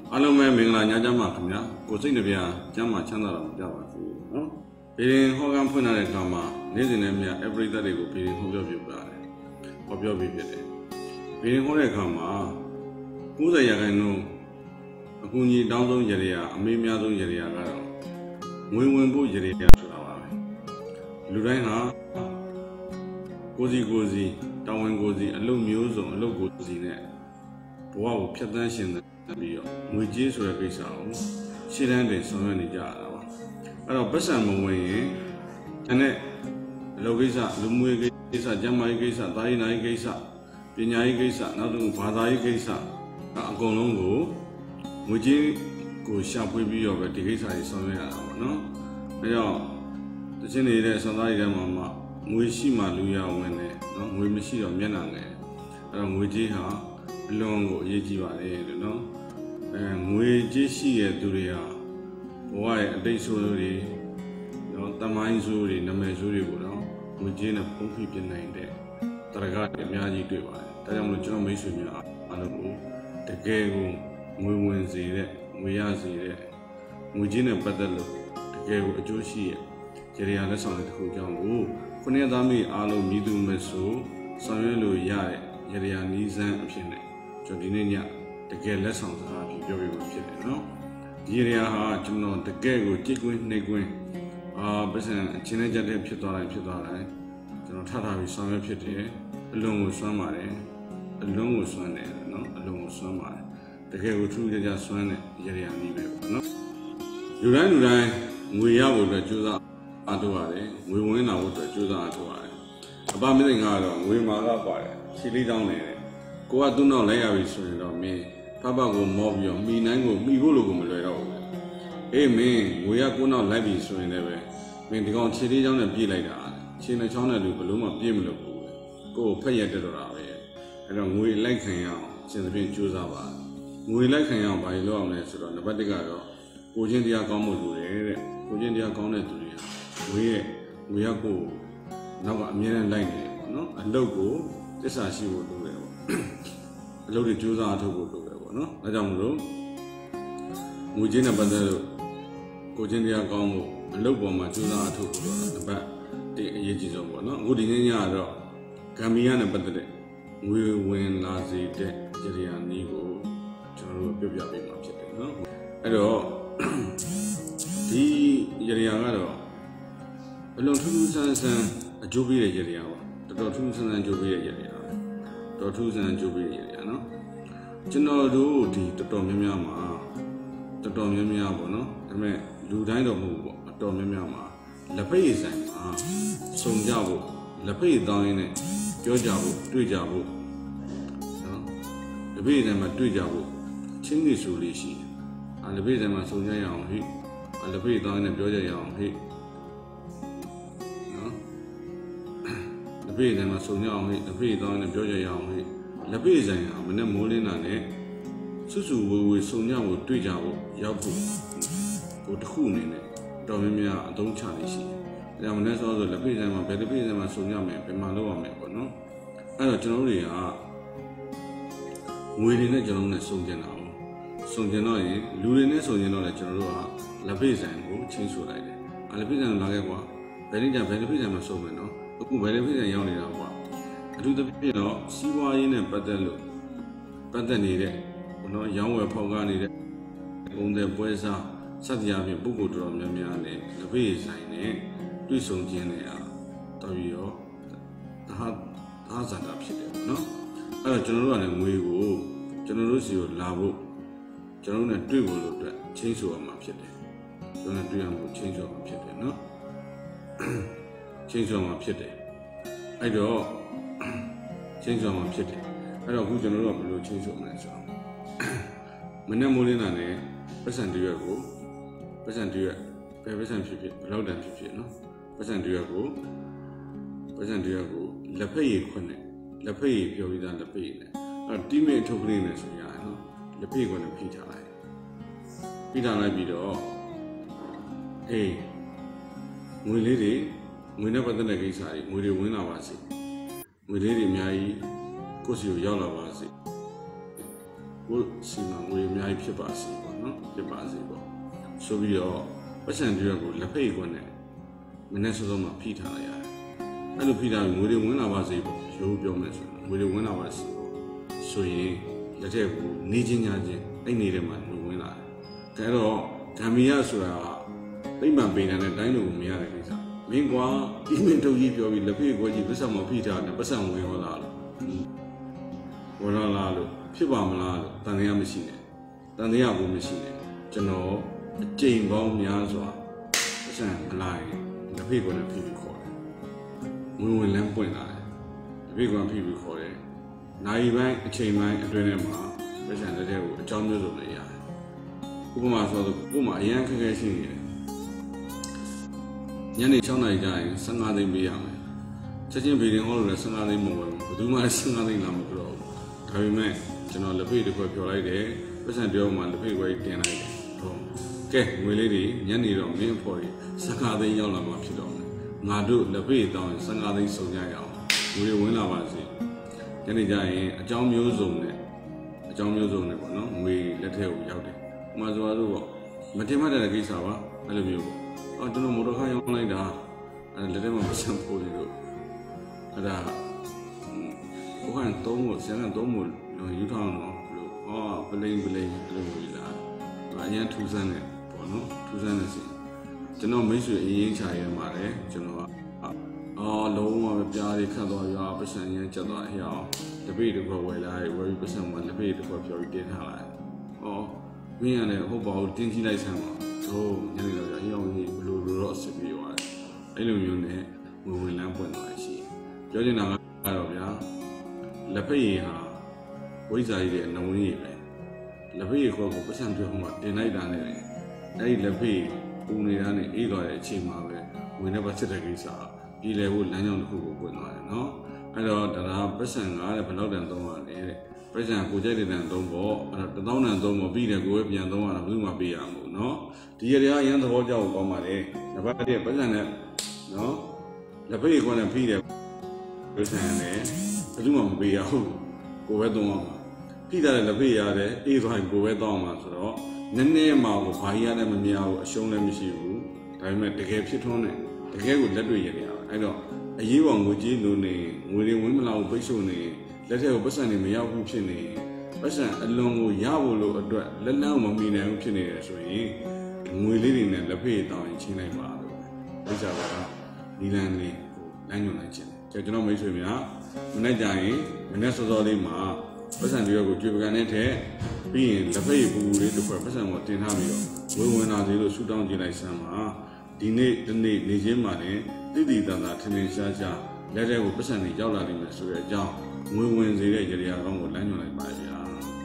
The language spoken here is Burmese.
အားလုံးပဲမင်္ဂလာညချမ်းပါခင်ဗျာကိုစိတ်နှပြကျမ်းမာချမ်းသာတော်မူကြပါစေနော်ဗီရင်ဟောကံဖွင့်တဲ့အခါမှာနေ့စဉ်နဲ့မြတ်အပရိသတ်တွေကိုဗီရင်ဟောပြောပြပါတယ်ဟောပြောပြဖြစ်တယ်ဗီရင်ဟောတဲ့အခါမှာ90ရာခိုင်နှုန်းအကူအညီတောင်းဆုံးရရအမေးများဆုံးရရကတော့ငွေဝင်ဖို့ရရဆိုတာပါပဲလူတိုင်းဟာကိုစီတောင်းဝင်ကိုစီအလုပ်မျိုးစုံအလုပ်ကိုစီနဲ့ဘဝကိုဖြတ်သန်းရှင်ပြီးတော့ငွေကြေးဆိုတဲ့ကိစ္စကိုရှင်းတန်းတင်ဆောင်ရွက်နေကြရတာပါအဲ့တော့ပတ်စံမဝင်ရင်အလုပ်ကိစ္စလူမှုရေးကိစ္စကျန်းမာရေးကိစ္စသာယနာရေးကိစ္စပညာရေးကိစ္စနောက်တစ်ခုဘာသာရေးကိစ္စအကုန်လုံးကိုငွေကြေးကိုရှာဖွေပြီးတော့ပဲဒီကိစ္စတွေဆောင်ရွက်ရတာပေါ့နော်အဲကြောင့်တချင်းနေတဲ့စံသားတွေထဲမှာငွေရှိမှလူရဝင်တယ်နော်ငွေမရှိတော့မျက်နှာငယ်အဲ့တော့ငွေကြေးဟာအလွန်ကိုအရေးကြီးပါတယ်လို့နော်ငွေကြေးရှိတဲ့သူတွေဟာဘဝရဲ့အတိတ်ဆိုးတွေနော်တမိုင်းဆိုးတွေနာမည်ဆိုးတွေကိုတော့ငွေကြေးနဲ့ပုံဖိပြနိုင်တဲ့တရကတွေအများကြီးတွေ့ပါတယ်ဒါကြောင့်မလို့ကျွန်တော်မိတ်ဆွေများအားလုံးကိုတကယ်ကိုငွေဝင်စေတဲ့ငွေရစေတဲ့ငွေကြေးနဲ့ပတ်သက်လို့တကယ်ကိုအကျိုးရှိရဲ့ကြရလက်ဆောင်တဲ့တစ်ခုကြောင့်ကိုခုနှစ်သားမိအားလုံးမြည်သူမဲ့ဆိုဆောင်ရွက်လို့ရတဲ့ရနီးစမ်းအဖြစ်နဲ့ကျွန်တော်ဒီနေ့ညတကယ်လက်ဆောင်စကားပြောပြမှာဖြစ်တယ်နော်ဒီနေရာဟာကျွန်တော်တကယ်ကိုကြိတ်ကွင်းနှိပ်ကွင်းပတ်စံအချင်းနဲ့ကြတဲ့ဖြစ်သွားတိုင်းကျွန်တော်ထထားပြီးဆောင်ရွက်ဖြစ်တယ်အလုံးကိုစွမ်းပါတယ်အလုံးကိုစွမ်းတယ်နော်အလုံးကိုစွမ်းပါတယ်တကယ်ကိုထူးခြားခြားစွမ်းတဲ့ရရနည်းပဲပေါ့နော်လူတိုင်းငွေရဖို့အတွက်ကြိုးစားအားထုတ်ရတယ်ငွေဝင်လာဖို့အတွက်ကြိုးစားအားထုတ်ရတယ်အပမသိငါကတော့ငွေမာကပါတယ်ခြေလေးတောင်းနေတယ်ကိုကသူ့နောက်လိုက်ရပြီဆိုရင်တော့မင်းဖဖကိုမောပြီးတော့မိနိုင်ကိုမိဖို့လို့ကိုမလွယ်တော့ဘူးအေးမင်းငွေရကိုနောက်လိုက်ပြီဆိုရင်လည်းပဲမင်းဒီကောင်ခြေလေးချောင်းနဲ့ပြေးလိုက်တာခြေနဲ့ချောင်းနဲ့လူဘလို့မှပြေးမလို့ဘူးကိုဖက်ရက်တက်တော့တာပဲအဲ့တော့ငွေလိုက်ခံရအောင်စဉ်းစားပြီးကြိုးစားပါငွေလိုက်ခံရအောင်ဘာလို့လုပ်အောင်လဲဆိုတော့နံပါတ်1ကတော့ကိုချင်းတရားကောင်းမှုလိုတယ်တဲ့ကိုချင်းတရားကောင်းတဲ့သူတွေဟာငွေရကိုနောက်ကအမြဲတမ်းလိုက်နေတယ်ပေါ့နော်အလုပ်ကိုသစ္စာရှိဖို့လိုတယ်ပေါ့အလုပ်တွေကြိုးစားထုတ်ဖို့လိုတယ်ပေါ့နော်ဒါကြောင့်မလို့ငွေချင်းနဲ့ပတ်သက်လို့ကိုချင်းတရားကောင်းမှုအလုပ်ပေါ်မှာကြိုးစားထုတ်ဖို့တော့နံပါတ်1အရေးကြီးဆုံးပေါ့နော်အခုဒီနေ့ညကတော့ဂမ်ဘီယာနဲ့ပတ်သက်တဲ့ငွေဝင်လာစေတဲ့ကြရာနည်းကိုကျွန်တော်တို့ပြောပြပေးမှာဖြစ်တယ်နော်အဲ့တော့ဒီကြရာကတော့အလွန်ထူးထူးဆန်းဆန်းအကျိုးပေးတဲ့ကြရာပါတော်တော်ထူးထူးဆန်းဆန်းအကျိုးပေးတဲ့ကြရာတော်ထူးဆန်းအကျိုးပေးတဲ့ကြရာနော်ကျွန်တော်တို့ဒီတော်တော်များများပေါ့နော်ဒါပေမဲ့လူတိုင်းတော့မဟုတ်ဘူးပေါ့အတော်များများမှာလက်ဖက်ရည်ဆိုင်မှာစုံကြဖို့လက်ဖက်ရည်တောင်းရင်းနဲ့ပြောကြဖို့တွေ့ကြဖို့နော်လက်ဖက်ရည်ဆိုင်မှာတွေ့ကြဖို့ချင်းကြီးဆိုလေးရှိတယ်လက်ဖက်ရည်ဆိုင်မှာစုံကြရအောင်ဟိလက်ဖက်ရည်တောင်းရင်းနဲ့ပြောကြရအောင်ဟိနော်လက်ဖက်ရည်ဆိုင်မှာစုံကြအောင်ဟိလက်ဖက်ရည်တောင်းရင်းနဲ့ပြောကြရအောင်ဟိလက်ဖက်ရည်ဆိုင်ဟာမနေ့မိုးလင်းတာနဲ့စုဝေစုံကြဖို့တွေ့ကြဖို့ရောက်ဖို့ကိုတစ်ခုအနေနဲ့တော်များများအသုံးချနေရှိတယ်ဒါမှမဟုတ်ဆိုလက်ဖက်ဆိုင်မှာဘယ်လက်ဖက်ဆိုင်မှာစုံကြမယ်ဘယ်မှာလုပ်ရမယ်ပေါ့နော်အဲ့တော့ကျွန်တော်တို့တွေကငွေတွေနဲ့ကျွန်တော်တို့နဲ့စုံကျင်တာပေါ့စုံကျင်တော့ရင်လူတွေနဲ့စုံကျင်တော့လည်းကျွန်တော်တို့ကလက်ဖက်ဆိုင်ကိုချင်းဆိုလိုက်တယ်လက်ဖက်ဆိုင်လာခဲ့ကွာဘယ်နည်းကြဘယ်လက်ဖက်ဆိုင်မှာစုံမယ်နော်အခုဘယ်လက်ဖက်ဆိုင်ရောက်နေတာကွာအထူးသဖြင့်တော့စီးပွားရေးနဲ့ပတ်သက်နေတဲ့နော်ရောင်းဝယ်ဖောက်ကားနေတဲ့ပုံတဲ့ပွဲစားစသဖြင့်ပုဂ္ဂိုလ်တော်များများနဲ့လက်ဖက်ဆိုင်နဲ့တွေ့ဆုံခြင်းတွေအားတော်ပြီးတော့သာဇာတာဖြစ်တယ်ပေါ့နော်အဲ့တော့ကျွန်တော်တို့ကလည်းငွေကိုကျွန်တော်တို့စီကိုလာဖို့ကျွန်တော်တို့နဲ့တွေ့ဖို့လို့အတွက်ချင်းဆိုရမှာဖြစ်တယ်ကျွန်တော်တွေ့ရမှုချင်းဆိုရမှာဖြစ်တယ်နော်ချင်းဆိုရမှာဖြစ်တယ်အဲ့တော့ချင်းဆိုရမှာဖြစ်တယ်အဲ့တော့အခုကျွန်တော်တို့ကဘယ်လိုချင်းဆိုမလဲဆိုတော့မနေ့မိုးလင်းတာနဲ့ပတ်စံတရွက်ကိုပတ်စံတရွက်ဘယ်ပတ်စံဖြစ်ဘယ်လောက်တန်ဖြစ်နော်ပတ်စံတရွက်ကိုလက်ဖက်ရည်ခွနဲ့လက်ဖက်ရည်ပြောပြီးသားလက်ဖက်ရည်နဲ့အဲ့တီးမဲ့ထုတ်ကလေးနဲ့ဆိုရအောင်နော်လက်ဖက်ရည်ခွနဲ့ဖိထားလိုက်ပြီးတော့ငွေလေးတွေငွေနဲ့ပတ်သက်တဲ့ကိစ္စတွေငွေတွေဝင်လာပါစေငွေလေးတွေအများကြီးကိုယ့်စီကိုရောက်လာပါစေကိုစီမံငွေအများကြီးဖြစ်ပါစေပေါ့နော်ဖြစ်ပါစေပေါ့ဆိုပြီးတော့ပတ်စံတရွက်ကိုလက်ဖိတ်ကွန်းနဲ့မနေ့စောစောမှဖိထားလိုက်ရတယ်အဲ့လိုဖိထားပြီးငွေတွေဝင်လာပါစေပေါ့ရိုးပြောမယ်ဆိုငွေတွေဝင်လာပါစေပေါ့ဆိုရင်လက်ထက်ကိုနေချင်းညာချင်းအဲ့နေတဲ့မှာငွေဝင်လာတယ်ဒါတော့ဂမ်ဘီယာဆိုတာသိမ့်မှန်ပေးတဲ့တိုင်းလူကိုမရတဲ့ကိစ္စမင်းကွာဒီမင်းတို့ကြီးပြောပြီးလက်ဖိတ်ကိုကြီးပတ်စံမဖိထားတယ်ပတ်စံဝင်ဟောလာလို့ဝင်လာလို့ဖြစ်ပါမလားလို့တန်တရားမရှိနဲ့တန်တရားဘူးမရှိနဲ့ကျွန်တော်အကျိန်ပေါင်းများစွာပတ်စံမလိုက်လက်ဖိတ်ကိုလည်းဖိပြီးခေါ်တယ်ဝင်လမ်းပွင့်လာတယ်လက်ဖိတ်ကဖိပြီးခေါ်တယ်နိုင်ပိုင်းအချိန်ပိုင်းအတွင်းထဲမှာပတ်စံတဲ့ကိုအကြောင်းမျိုးစုံနဲ့ရတယ်ဥပမာဆိုတော့ကို့မှာအရန်ခက်ခဲရှိနေတယ်ညနေ6 နာရီကျရင်15 သိန်းပေးရမယ်ချက်ချင်းဗီဒီယိုဟောလို့လည်း15 သိန်းမဟုတ်ဘူးဘယ်သူမှလည်း15 သိန်းလာမပြောတော့ဘူးဒါပေမဲ့ကျွန်တော်လက်ဖိတ်တစ်ခွက်ပြောလိုက်တယ်ပတ်စံပြောမှလက်ဖိတ်ခွက်တင်လိုက်တယ်ဟုတ်ကဲငွေလေးတွေညနေတော့မင်းဖို့တွေ15 သိန်းရောက်လာမှဖြစ်တော့မယ်ငါတို့လက်ဖိတ်တောင်းရင်15 သိန်းစုံကြရအောင်ငွေဝင်လာပါစေညနေကျရင်အကြောင်းမျိုးစုံနဲ့ပေါ့နော်ငွေလက်ထဲကိုရောက်တယ်ဥပမာဆိုတော့မတင်မှတ်တဲ့ကိစ္စပါအဲ့လိုမျိုးပေါ့ကျွန်တော်မော်တော်ကားရောင်းလိုက်တာအဲ့လက်ထဲမှာပတ်စံပို့နေလို့အဲ့ဒါဘုရားသုံးဖို့ဆရာကသုံးဖို့ယူထားအောင်လို့ပလိန်အဲ့လိုမျိုးလာအရင်ထူးဆန်းတယ်ပေါ့နော်ထူးဆန်းတဲ့စီကျွန်တော်မိတ်ဆွေအရင်ချာရဲမှာလေကျွန်တော်ကလုံးဝပြားတွေခတ်သွားရွာပတ်စံရမ်းကျက်သွားဟဲ့အောင်တပိတ်တစ်ခွက်ဝယ်လိုက်ဝယ်ပြီးပတ်စံမှာတပိတ်တစ်ခွက်ဖြော်ပြီးတင်ထားလိုက်မင်းရတယ်ဟုတ်ပါဘူးတင်းကြည့်လိုက်ဆမ်းပါတို့ညနေတော့အရောင်ကြီးဘလို့တော့အစ်ပြီးသွားတယ်အဲ့လိုမျိုးနဲ့ဝင်လမ်းပွင့်သွားရှိပြောချင်တာကတော့ဗျာလက်ဖိတ်ရည်ဟာဝိဇ္ဇာကြီးရဲ့နှဝင်းရည်ပဲလက်ဖိတ်ရည်ခေါ်ကိုပတ်စံပြောမှတင်လိုက်တာနဲ့အဲ့ဒီလက်ဖိတ်ပူနေတာနဲ့အေးသွားတဲ့အချိန်မှာပဲဝင်နေပါစစ်တဲ့ကိစ္စပြည်လဲဖို့လမ်းကြောင်းတစ်ခုကိုပွင့်သွားတယ်နော်အဲ့တော့ဒါပတ်စံကလည်းဘယ်လောက်တန်သုံးရလဲတဲ့ပတ်စံကိုကြိုက်တဲ့တန်သုံးပေါ့အဲ့တော့1000တန်သုံးပေါ့ပြီးတယ်ကိုယ်ပဲပြန်သုံးရတာဘယ်သူမှပေးရမှာမို့နော်ဒီရရရန်သဘောကြောက်ကောင်းပါလေနံပါတ်1ပတ်စံနဲ့နော်လက်ဖိတ်ကိုလည်းပြီးတယ်ပတ်စံနဲ့ဘယ်သူမှမပေးရဘူးကိုယ်ပဲသုံးရမှာပြီးတယ်လက်ဖိတ်ရတယ်အေးသွားရင်ကိုယ်ပဲသုံးရမှာဆိုတော့နည်းနည်းမှကိုဘာကြီးရတယ်မမြင်ဘူးအရှုံးလည်းမရှိဘူးဒါပေမဲ့တကယ်ဖြစ်ထွန်းတယ်တကယ်ကိုလက်တွေ့ရရတယ်အဲ့တော့အရေးပေါ်ငွေကြေးလိုနေငွေတွေဝင်မလာဘူးပိတ်ဆို့နေလက်ထက်ကိုပတ်စံတွေမရောက်ဘူးဖြစ်နေပတ်စံအလွန်ကိုရဖို့လို့အတွက်လက်လန်းမမီနိုင်ဘူးဖြစ်နေတယ်ဆိုရင်ငွေလေးတွေနဲ့လက်ဖေးတောင်းရင်ချင်းလိုက်ပါလို့သိကြပါလားနီလန်လေးကိုလမ်းညွှန်လိုက်ခြင်းကျွန်တော်မိတ်ဆွေများမနေ့ကျရင်မနေ့စောစောလေးမှာပတ်စံတွေကိုကြွေပကံနဲ့ထည့်ပြီးရင်လက်ဖေးပူလေးတစ်ခွက်ပတ်စံကိုတင်ထားပြီးတော့ဝင်လာသေးလို့ဆူတောင်းကြည့်လိုက်စမ်းပါဒီနေ့ဒီနေ့နေချင်းမှာလည်းတိတိတန်တာထင်ထင်ရှားရှားလက်ထဲကိုပတ်စံတွေရောက်လာနိုင်မယ်ဆိုတဲ့အကြောင်းငွေဝင်စေတဲ့ကြရာကောင်းကိုလမ်းညွှန်လိုက်ပါဗျာ